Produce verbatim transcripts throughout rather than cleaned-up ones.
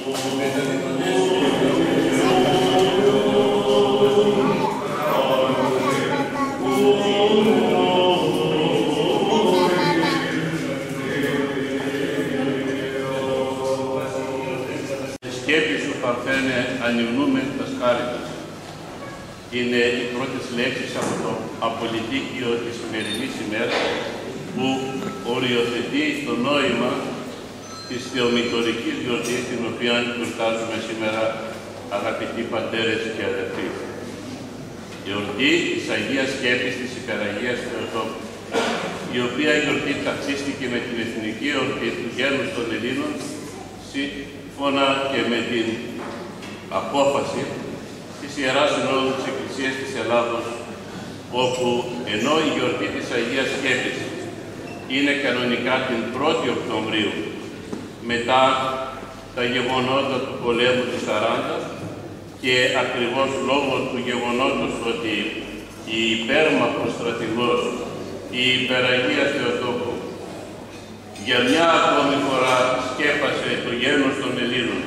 Σκέπη σου παρθένε ανυμνούμε τα σκάρυτα. Είναι οι πρώτες λέξεις από το απολυτίκιο της σημερινής ημέρας που οριοθετεί το νόημα της θεομητορικής γιορτής την οποία γιορτάζουμε σήμερα, αγαπητοί πατέρες και αδερφοί. Η γιορτή της Αγίας Σκέπης της Υπεραγίας Θεοτόκου, η οποία γιορτή ταξίστηκε με την εθνική εορτή του γένους των Ελλήνων, σύμφωνα και με την απόφαση της Ιεράς Συνόδου της Εκκλησίας της Ελλάδος, όπου ενώ η γιορτή της Αγίας Σκέπης είναι κανονικά την πρώτη Οκτωβρίου, μετά τα γεγονότα του πολέμου του σαράντα και ακριβώς λόγω του γεγονότος ότι η υπέρμαχος στρατηγός, η Υπεραγία Θεοτόκου, για μια ακόμη φορά σκέπασε το γένος των Ελλήνων,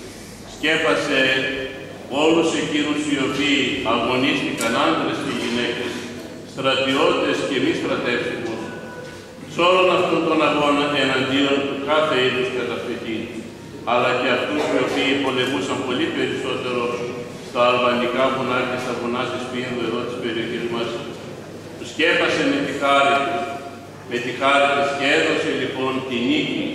σκέπασε όλους εκείνους οι οποίοι αγωνίστηκαν, άντρες και γυναίκες, στρατιώτες και μη στρατεύσιμους, σε όλον αυτόν τον αγώνα εναντίον του κάθε είδους καταφυγή, αλλά και αυτούς οι οποίοι πολεμούσαν πολύ περισσότερο στα αλβανικά βουνά και στα βουνά της Πίνδου εδώ της περιοχής μας. Τους σκέπασε με τη χάρη του, με τη χάρη της και έδωσε λοιπόν τη νίκη.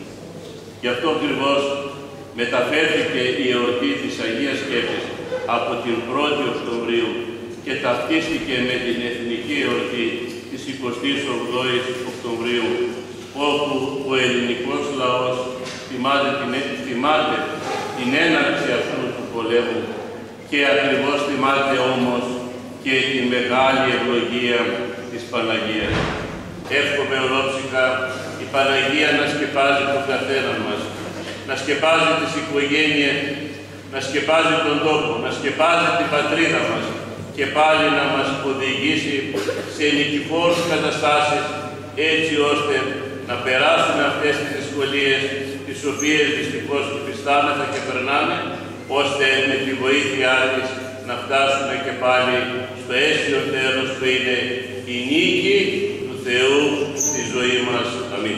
Γι' αυτό ακριβώς μεταφέρθηκε η εορτή της Αγίας Σκέπης από την πρώτη Οκτωβρίου και ταυτίστηκε με την εθνική εορτή της εικοστής ογδόης Οκτωβρίου, όπου ο ελληνικός λαός θυμάται την, θυμάται την έναρξη αυτού του πολέμου και ακριβώς θυμάται όμως και τη μεγάλη ευλογία της Παναγίας. Εύχομαι ολόψυχα η Παναγία να σκεπάζει τον καθένα μας, να σκεπάζει τις οικογένειες, να σκεπάζει τον τόπο, να σκεπάζει την πατρίδα μας και πάλι να μας οδηγήσει σε νικηφόρους καταστάσεις, έτσι ώστε να περάσουμε αυτές τις δυσκολίες τις οποίες δυστυχώς υφιστάμεθα και περνάμε, ώστε με τη βοήθειά της να φτάσουμε και πάλι στο αίσιο τέλος που είναι η νίκη του Θεού στη ζωή μας. Αμήν.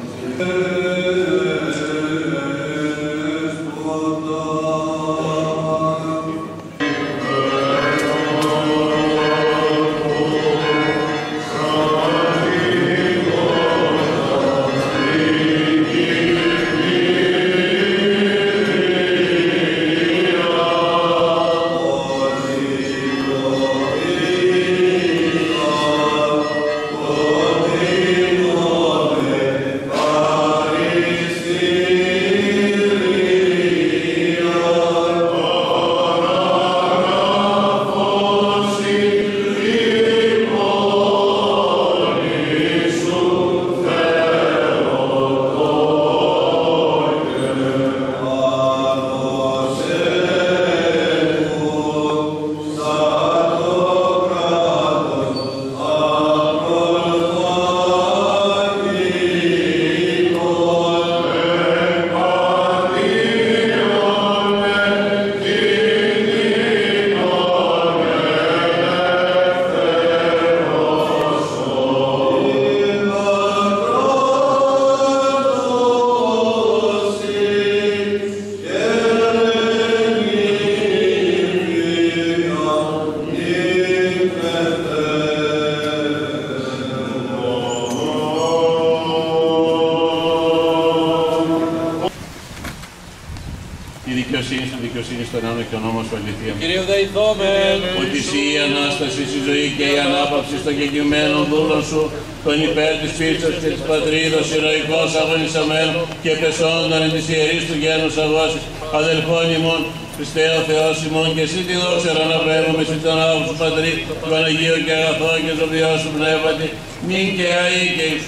δικαιοσύνη στη δικαιοσύνη στον αιώνα και ονόμα σου αληθεία. Κυρίου δεηθόμεν. Ότι εσύ η Ανάσταση, η ζωή και η ανάπαυση των κεκειμένων δούλων σου, τον υπέρ της πίστης και της πατρίδος, ηρωικός αγωνισαμένων και πεσόντων εν της ιερής του γένους αγώσης, αδελφών ημών, Χριστέ ο Θεός ημών, και εσύ τη δόξα αναπέμπουμε σε τον Άγιο σου Πατρί, του Παναγίου και αγαθό και ζωβιό σου πνεύματι, νυν και αεί και εις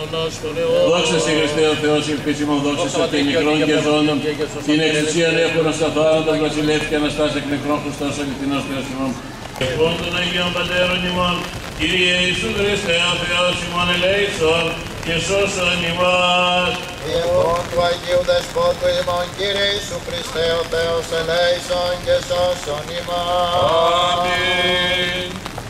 δόξα σε Χριστέ ο Θεός, ελπίσιμον δόξα σε την μικρών και ζώντων, την εξουσίαν έχουν ασταθάνατον βασιλεύς και αναστάς εκ νεκρών Χριστός αληθινός Θεός ημών. Ευχών των Αγίων Πατέρων ημών, Κύριε Ιησού Χριστέ ο Θεός ημών ελέησον και σώσον ημάς. Ιερών του Αγίου Δεσπότου ημών Κύριε Ιησού Χριστέ ο Θεός ελέησον και σώσον ημάς. Αμήν.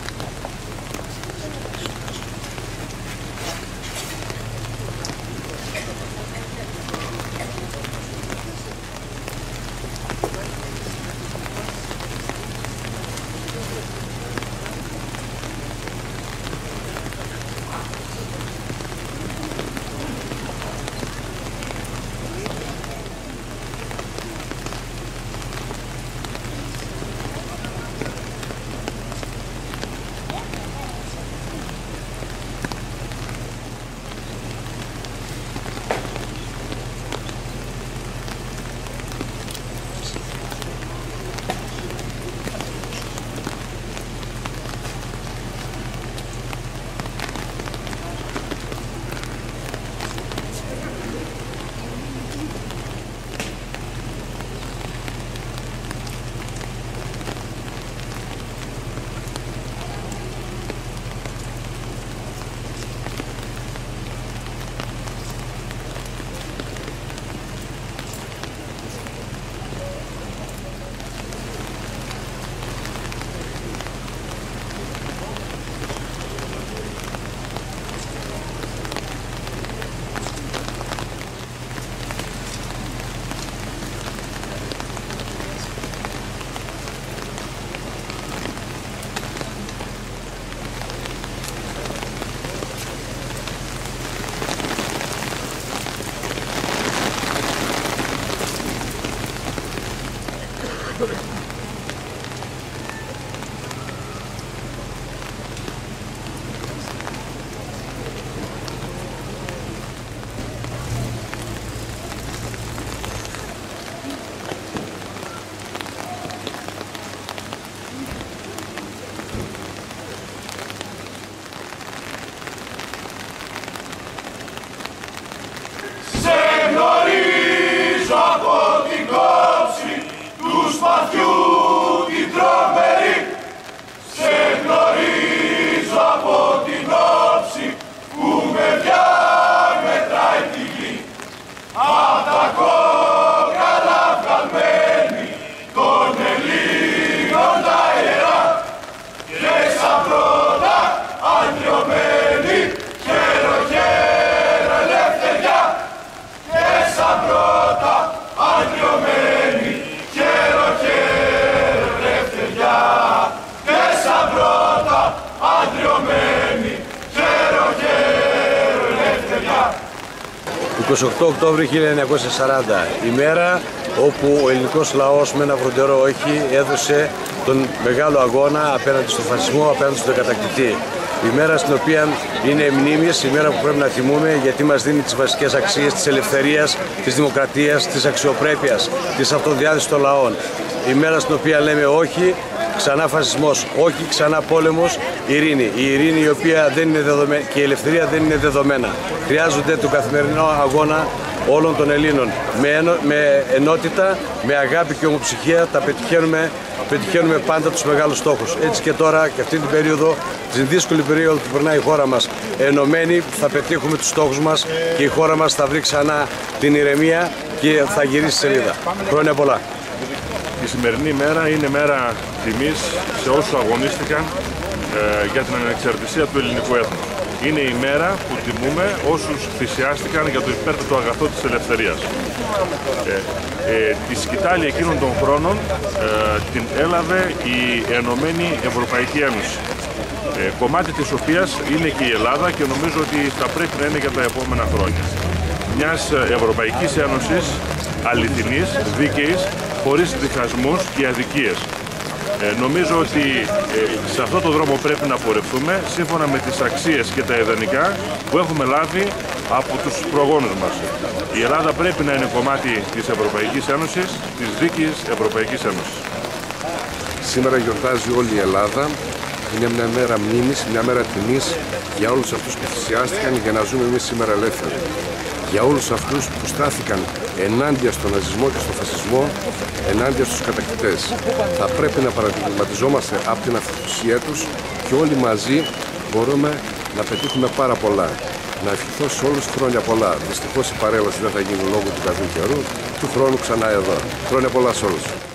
είκοσι οκτώ Οκτώβρη χίλια εννιακόσια σαράντα, ημέρα όπου ο ελληνικός λαός με ένα βροντερό όχι έδωσε τον μεγάλο αγώνα απέναντι στον φασισμό, απέναντι στον κατακτητή. Η μέρα στην οποία είναι μνήμης, η μέρα που πρέπει να θυμούμε γιατί μας δίνει τις βασικές αξίες της ελευθερίας, της δημοκρατίας, της αξιοπρέπειας, της αυτοδιάθεσης των λαών. Η μέρα στην οποία λέμε όχι, ξανά φασισμός, όχι ξανά πόλεμος, ειρήνη. Η ειρήνη η οποία δεν είναι δεδομένη και η ελευθερία δεν είναι δεδομένα. Χρειάζονται τον καθημερινό αγώνα όλων των Ελλήνων. Με, ενο, με ενότητα, με αγάπη και ομοψυχία τα πετυχαίνουμε, πετυχαίνουμε πάντα τους μεγάλους στόχους. Έτσι και τώρα και αυτή την περίοδο, την δύσκολη περίοδο που περνάει η χώρα μας, ενωμένοι θα πετύχουμε τους στόχους μας και η χώρα μας θα βρει ξανά την ηρεμία και θα γυρίσει σελίδα. Χρόνια πολλά. Η σημερινή μέρα είναι μέρα τιμής σε όσους αγωνίστηκαν ε, για την ανεξαρτησία του ελληνικού έθνους. Είναι η μέρα που τιμούμε όσους θυσιάστηκαν για το υπέρτατο αγαθό της ελευθερίας. Ε, ε, τη σκητάλη εκείνων των χρόνων ε, την έλαβε η Ενωμένη Ευρωπαϊκή Ένωση, ε, κομμάτι της οποίας είναι και η Ελλάδα και νομίζω ότι θα πρέπει να είναι για τα επόμενα χρόνια. Μιας Ευρωπαϊκής Ένωσης αληθινής, δίκαιης, χωρίς διχασμούς και αδικίες. Ε, νομίζω ότι ε, σε αυτό το δρόμο πρέπει να πορευτούμε σύμφωνα με τις αξίες και τα ιδανικά που έχουμε λάβει από τους προγόνους μας. Η Ελλάδα πρέπει να είναι κομμάτι της Ευρωπαϊκής Ένωσης, της δίκαιης Ευρωπαϊκής Ένωσης. Σήμερα γιορτάζει όλη η Ελλάδα. Είναι μια μέρα μνήμης, μια μέρα τιμής για όλους αυτούς που θυσιάστηκαν για να ζούμε εμείς σήμερα ελεύθεροι. Για όλους αυτούς που στάθηκαν ενάντια στον ναζισμό και στον φασισμό, ενάντια στους κατακτητές. Θα πρέπει να παραδειγματιζόμαστε από την αυτοθυσία τους και όλοι μαζί μπορούμε να πετύχουμε πάρα πολλά. Να ευχηθώ σε όλους χρόνια πολλά. Δυστυχώς η παρέλαση δεν θα γίνει λόγω του κακού καιρού. Του χρόνου ξανά εδώ. Χρόνια πολλά σε όλους.